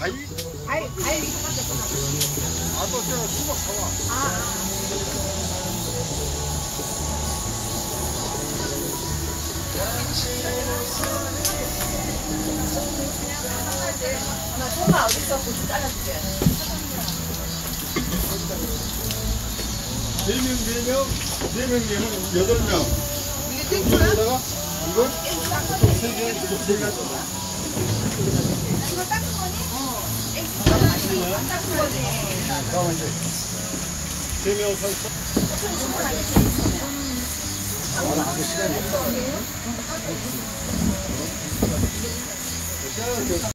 과일 이거밖에 없어. 아, 또 제가 수박 사와. 나 소마 어딨어? 고추 잘라주세요. 4명, 8명. 이게 땡초야? 여기다가 이거? 땡초 딴 거지? 3개 가져. 이거 닦은 거니? 땡초 안 닦은 거지. 잠깐만, 이제. 3명 서 있어. 시간이 없어.